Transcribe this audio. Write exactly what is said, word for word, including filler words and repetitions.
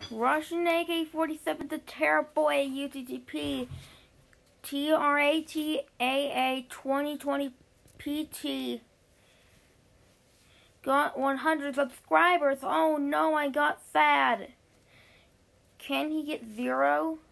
Russian A K forty-seven, the Teraboy U T T P, T R A T A A twenty twenty P T. Got one hundred subscribers. Oh no, I got sad. Can he get zero?